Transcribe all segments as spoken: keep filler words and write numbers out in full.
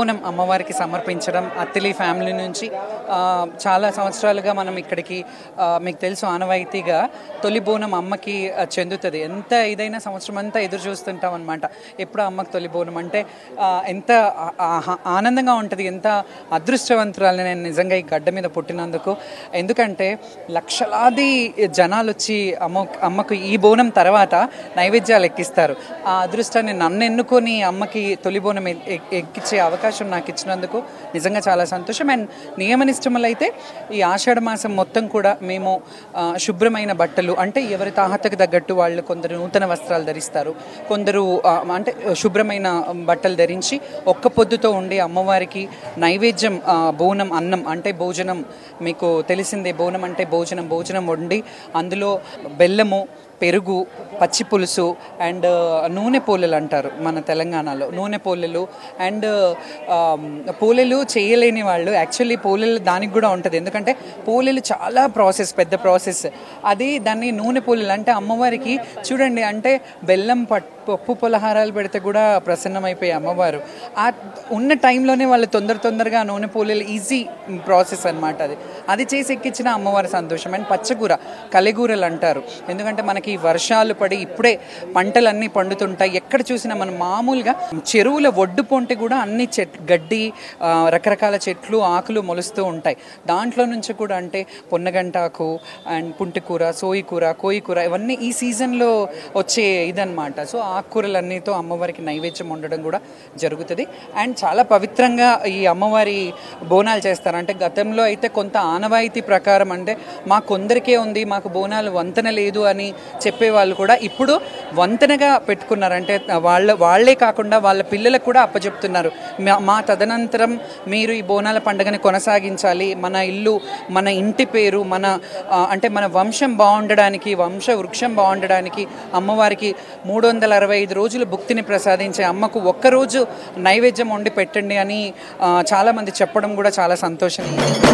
బోనం అమ్మవారికి సమర్పించడం అత్తిలి ఫ్యామిలీ నుంచి చాలా సంవత్సరాలుగా మనం ఇక్కడికి మీకు తెలుసు ఆనవాయితీగా తొలి బోనం అమ్మకి చెందుతుంది. ఎంత ఇదైనా సంవత్సరం అంతా ఎదురు చూస్తుంటాం అనమాట. ఎప్పుడు అమ్మకి తొలి బోనం అంటే ఎంత ఆనందంగా ఉంటుంది, ఎంత అదృష్టవంతురాలు నేను నిజంగా ఈ గడ్డ మీద పుట్టినందుకు. ఎందుకంటే లక్షలాది జనాలు వచ్చి అమ్మ అమ్మకు ఈ బోనం తర్వాత నైవేద్యాలు ఎక్కిస్తారు. ఆ అదృష్టాన్ని నన్ను ఎన్నుకొని అమ్మకి తొలి బోనం ఎక్కించే అవకాశం నాకు ఇచ్చినందుకు నిజంగా చాలా సంతోషం. అండ్ నియమనిష్టములు అయితే ఈ ఆషాఢ మాసం మొత్తం కూడా మేము శుభ్రమైన బట్టలు, అంటే ఎవరి తాహతకు తగ్గట్టు వాళ్ళు కొందరు నూతన వస్త్రాలు ధరిస్తారు, కొందరు అంటే శుభ్రమైన బట్టలు ధరించి ఒక్క పొద్దుతో ఉండి అమ్మవారికి నైవేద్యం బోనం అన్నం అంటే భోజనం, మీకు తెలిసిందే బోనం అంటే భోజనం భోజనం వండి అందులో బెల్లము, పెరుగు, పచ్చి పులుసు అండ్ నూనె పోలెలు అంటారు మన తెలంగాణలో. నూనె పోలెలు అండ్ పోలెలు చేయలేని వాళ్ళు యాక్చువల్లీ పోలెలు దానికి కూడా ఉంటుంది. ఎందుకంటే పోలెలు చాలా ప్రాసెస్, పెద్ద ప్రాసెస్. అది దాన్ని నూనె పోలెలు అంటే అమ్మవారికి చూడండి, అంటే బెల్లం పట్టు పప్పు పలహారాలు పెడితే కూడా ప్రసన్నమైపోయే అమ్మవారు. ఆ ఉన్న టైంలోనే వాళ్ళు తొందర తొందరగా నూనె పోలేలు ఈజీ ప్రాసెస్ అనమాట. అది అది చేసి ఎక్కించిన అమ్మవారి సంతోషం. అండ్ పచ్చగూర, కలిగూరలు అంటారు. ఎందుకంటే మనకి వర్షాలు పడి ఇప్పుడే పంటలన్నీ పండుతుంటాయి. ఎక్కడ చూసినా మనం మామూలుగా చెరువుల ఒడ్డు పొంటి కూడా అన్ని చెట్ గడ్డి రకరకాల చెట్లు ఆకులు మొలుస్తూ ఉంటాయి. దాంట్లో నుంచి కూడా అంటే పొన్నగంటాకు అండ్ పుంటికూర, సోయికూర, కోయికూర ఇవన్నీ ఈ సీజన్లో వచ్చే ఇదనమాట. సో ఆకుకూరలన్నీతో అమ్మవారికి నైవేద్యం ఉండడం కూడా జరుగుతుంది. అండ్ చాలా పవిత్రంగా ఈ అమ్మవారి బోనాలు చేస్తారు. అంటే గతంలో అయితే కొంత ఆనవాయితీ ప్రకారం అంటే మా కొందరికే ఉంది, మాకు బోనాలు వంతెన లేదు అని చెప్పేవాళ్ళు కూడా ఇప్పుడు వంతెనగా పెట్టుకున్నారు. అంటే వాళ్ళ వాళ్లే కాకుండా వాళ్ళ పిల్లలకు కూడా అప్పచెప్తున్నారు. మా తదనంతరం మీరు ఈ బోనాల పండుగని కొనసాగించాలి, మన ఇల్లు, మన ఇంటి పేరు, మన అంటే మన వంశం బాగుండడానికి, వంశ వృక్షం బాగుండడానికి అమ్మవారికి మూడు వందల అరవై ఐదు రోజులు భుక్తిని ప్రసాదించే అమ్మకు ఒక్కరోజు నైవేద్యం వండి పెట్టండి అని చాలామంది చెప్పడం కూడా చాలా సంతోషం.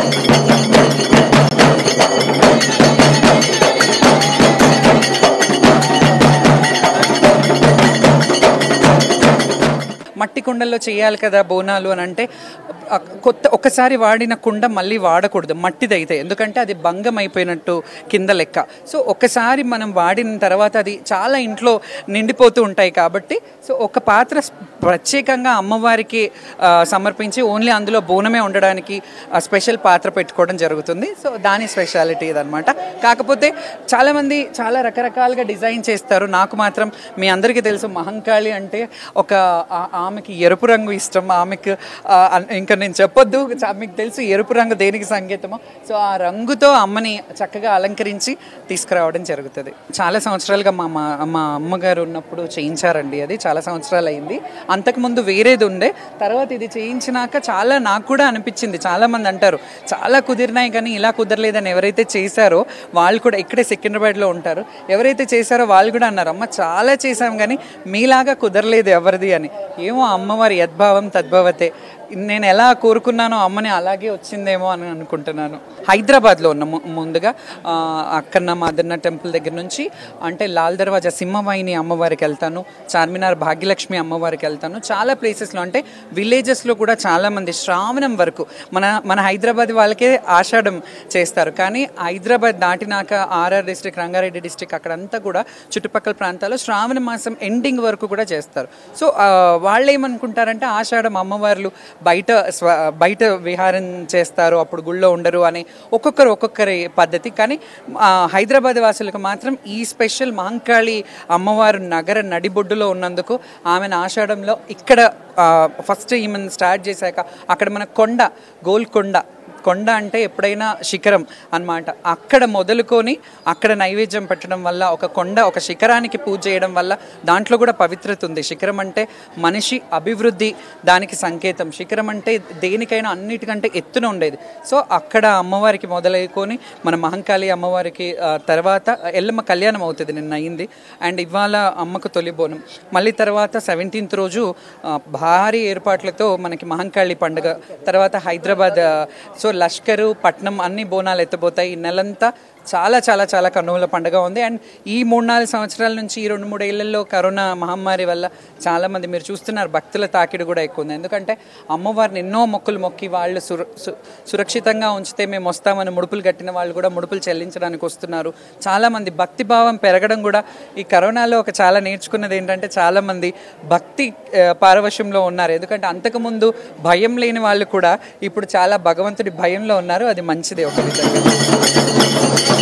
మట్టి కుండల్లో చేయాలి కదా బోనాలు అని అంటే కొత్త ఒకసారి వాడిన కుండ మళ్ళీ వాడకూడదు మట్టిదైతే, ఎందుకంటే అది భంగం అయిపోయినట్టు కింద లెక్క. సో ఒకసారి మనం వాడిన తర్వాత అది చాలా ఇంట్లో నిండిపోతూ ఉంటాయి కాబట్టి సో ఒక పాత్ర ప్రత్యేకంగా అమ్మవారికి సమర్పించి ఓన్లీ అందులో బోనమే ఉండడానికి స్పెషల్ పాత్ర పెట్టుకోవడం జరుగుతుంది. సో దాని స్పెషాలిటీ ఇదనమాట. కాకపోతే చాలామంది చాలా రకరకాలుగా డిజైన్ చేస్తారు. నాకు మాత్రం మీ అందరికీ తెలుసు మహంకాళి అంటే ఒక ఆమెకి ఎరుపు రంగు ఇష్టం. ఆమెకు ఇంకా నేను చెప్పొద్దు, మీకు తెలుసు ఎరుపు రంగు దేనికి సంకేతమో. సో ఆ రంగుతో అమ్మని చక్కగా అలంకరించి తీసుకురావడం జరుగుతుంది. చాలా సంవత్సరాలుగా మా మా అమ్మగారు ఉన్నప్పుడు చేయించారండి. అది చాలా సంవత్సరాలు అయింది. అంతకుముందు వేరేది ఉండే, తర్వాత ఇది చేయించినాక చాలా నాకు కూడా అనిపించింది. చాలామంది అంటారు చాలా కుదిరినాయి కానీ ఇలా కుదరలేదని. ఎవరైతే చేశారో వాళ్ళు కూడా ఇక్కడే సికింద్రాబాద్లో ఉంటారు. ఎవరైతే చేశారో వాళ్ళు కూడా అన్నారు, అమ్మ చాలా చేశాం కానీ మీలాగా కుదరలేదు ఎవరిది అని. ఏమో అమ్మవారి యద్భావం తద్భవతే, నేను ఎలా కోరుకున్నానో అమ్మని అలాగే వచ్చిందేమో అని అనుకుంటున్నాను. హైదరాబాద్లో ఉన్న ముందుగా అక్కన్న మాదన్న టెంపుల్ దగ్గర నుంచి అంటే లాల్ దర్వాజా సింహవాహిని అమ్మవారికి వెళ్తాను, చార్మినార్ భాగ్యలక్ష్మి అమ్మవారికి వెళ్తాను. చాలా ప్లేసెస్లో అంటే విలేజెస్లో కూడా చాలామంది శ్రావణం వరకు మన మన హైదరాబాద్ వాళ్ళకే ఆషాఢం చేస్తారు. కానీ హైదరాబాద్ దాటినాక ఆర్ఆర్ డిస్ట్రిక్ట్, రంగారెడ్డి డిస్ట్రిక్ట్ అక్కడంతా కూడా చుట్టుపక్కల ప్రాంతాల్లో శ్రావణ మాసం ఎండింగ్ వరకు కూడా చేస్తారు. సో వాళ్ళు ఏమనుకుంటారంటే ఆషాఢం అమ్మవార్లు బయట స్వ బయట విహారం చేస్తారు, అప్పుడు గుళ్ళో ఉండరు అని ఒక్కొక్కరు ఒక్కొక్కరి పద్ధతి. కానీ హైదరాబాద్ వాసులకు మాత్రం ఈ స్పెషల్ మహంకాళి అమ్మవారు నగర నడిబొడ్డులో ఉన్నందుకు ఆమెను ఆషాఢంలో ఇక్కడ ఫస్ట్ ఈమెను స్టార్ట్ చేశాక అక్కడ మన కొండ, గోల్కొండ కొండ అంటే ఎప్పుడైనా శిఖరం అన్నమాట. అక్కడ మొదలుకొని అక్కడ నైవేద్యం పెట్టడం వల్ల ఒక కొండ, ఒక శిఖరానికి పూజ చేయడం వల్ల దాంట్లో కూడా పవిత్రత ఉంది. శిఖరం అంటే మనిషి అభివృద్ధి దానికి సంకేతం. శిఖరం అంటే దేనికైనా అన్నిటికంటే ఎత్తున ఉండేది. సో అక్కడ అమ్మవారికి మొదలైకొని మన మహంకాళి అమ్మవారికి తర్వాత ఎల్లమ్మ కళ్యాణం అవుతుంది, నిన్న అయింది. అండ్ ఇవాళ అమ్మకు తొలి బోనం. మళ్ళీ తర్వాత సెవెంటీన్త్ రోజు భారీ ఏర్పాట్లతో మనకి మహంకాళి పండుగ. తర్వాత హైదరాబాద్ సో లష్కరు, పట్నం అన్ని బోనాలు ఎత్తబోతాయి. ఈ నెలంతా చాలా చాలా చాలా కన్నుల పండుగ ఉంది. అండ్ ఈ మూడు నాలుగు సంవత్సరాల నుంచి ఈ రెండు మూడు ఏళ్లలో కరోనా మహమ్మారి వల్ల చాలామంది మీరు చూస్తున్నారు భక్తుల తాకిడి కూడా ఎక్కువ ఉంది. ఎందుకంటే అమ్మవారిని ఎన్నో మొక్కులు మొక్కి వాళ్ళు సుర సురక్షితంగా ఉంచితే మేము వస్తామని ముడుపులు కట్టిన వాళ్ళు కూడా ముడుపులు చెల్లించడానికి వస్తున్నారు. చాలామంది భక్తి భావం పెరగడం కూడా ఈ కరోనాలో ఒక చాలా నేర్చుకున్నది ఏంటంటే చాలామంది భక్తి పారవశ్యంలో ఉన్నారు. ఎందుకంటే అంతకుముందు భయం లేని వాళ్ళు కూడా ఇప్పుడు చాలా భగవంతుడి భయంలో ఉన్నారు. అది మంచిదే ఒక విధంగా.